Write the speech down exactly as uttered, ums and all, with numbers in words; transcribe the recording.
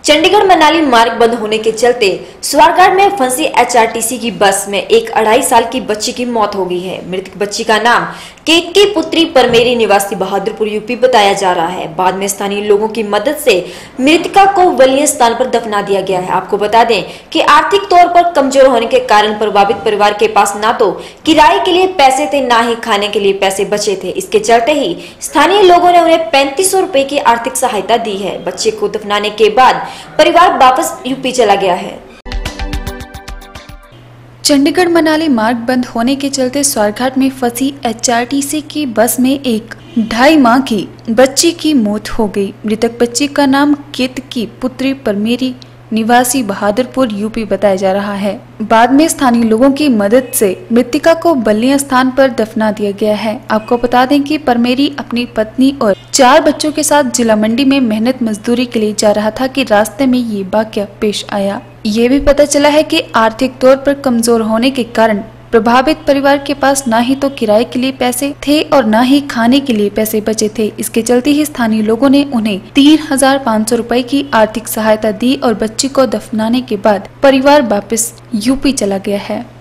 चंडीगढ़ मनाली मार्ग बंद होने के चलते स्वारघाट में फंसी एच आर टी सी की बस में एक अढ़ाई साल की बच्ची की मौत हो गई है। मृतक बच्ची का नाम केक की पुत्री परमेरी निवासी बहादुरपुर यूपी बताया जा रहा है। बाद में स्थानीय लोगों की मदद से मृतका को वलीय स्थान पर दफना दिया गया है। आपको बता दें कि आर्थिक तौर पर कमजोर होने के कारण प्रभावित परिवार के पास ना तो किराए के लिए पैसे थे, ना ही खाने के लिए पैसे बचे थे। इसके चलते ही स्थानीय लोगों ने उन्हें पैंतीस सौ रुपए की आर्थिक सहायता दी है। बच्चे को दफनाने के बाद परिवार वापस यूपी चला गया है। चंडीगढ़ मनाली मार्ग बंद होने के चलते स्वारघाट में फंसी एच आर टी सी की बस में एक ढाई माह की बच्ची की मौत हो गई। मृतक बच्ची का नाम केत की पुत्री परमेरी निवासी बहादुरपुर यूपी बताया जा रहा है। बाद में स्थानीय लोगों की मदद से मृतिका को बल्लिया स्थान पर दफना दिया गया है। आपको बता दें कि परमेरी अपनी पत्नी और चार बच्चों के साथ जिला मंडी में मेहनत मजदूरी के लिए जा रहा था कि रास्ते में ये वाकया पेश आया। ये भी पता चला है कि आर्थिक तौर पर कमजोर होने के कारण प्रभावित परिवार के पास ना ही तो किराए के लिए पैसे थे और ना ही खाने के लिए पैसे बचे थे। इसके चलते ही स्थानीय लोगों ने उन्हें तीन हजार पाँच सौ रुपए की आर्थिक सहायता दी और बच्ची को दफनाने के बाद परिवार वापस यूपी चला गया है।